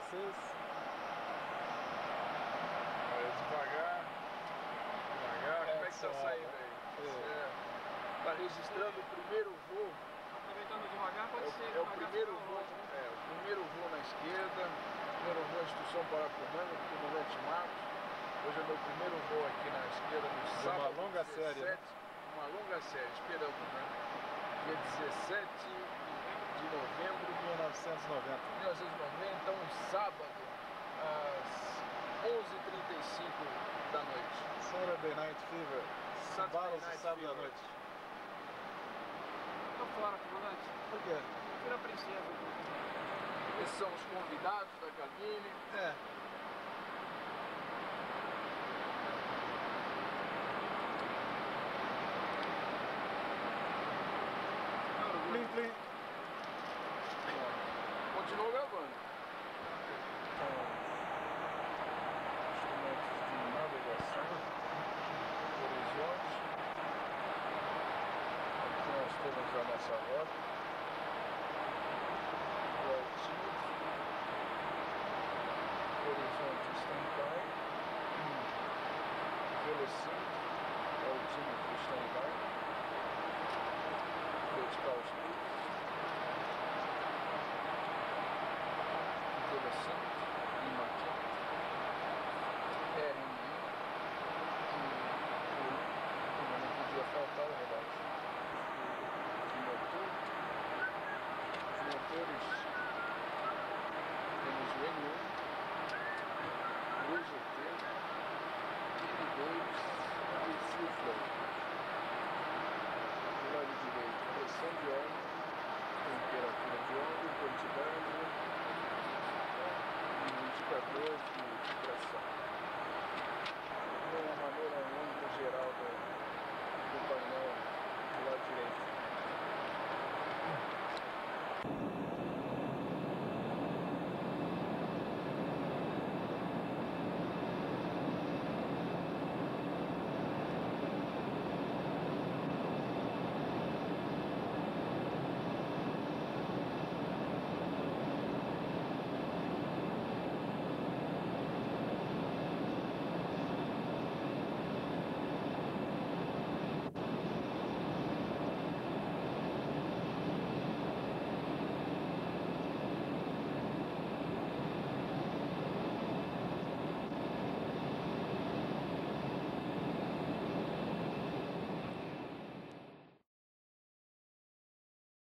vocês. Devagar. Devagar. Como é que tá saindo aí? Tá registrando o primeiro voo. Aproveitando devagar, pode ser. É o primeiro voo. O primeiro voo na esquerda. Primeiro voo instituição para comando, comandante Marcos. Hoje é meu primeiro voo aqui na esquerda no sábado. Uma longa série, né? Uma longa série, esperamos, né? Dia 17 de novembro de 1990. 1990, então um sábado, às 11h35 da noite. Saturday Night Fever. Balas de sábado à noite. Tô fora, comandante. Por quê? Vira princesa. Esses são os convidados da cabine. Plim, plim. Continua gravando. Instrumentos de navegação. Horizonte. Aqui nós temos a nossa rota. O altímetro. Horizonte stand-by. Velocímetro. Altímetro stand-by. Vertical speed. Velocímetro e maquímetro. RMB. E não podia faltar o relógio de motor. Os motores temos o N1, o EGT, N2 e Seaflow. Do lado direito, pressão de óleo, temperatura de óleo, quantidade e indicador de pressão.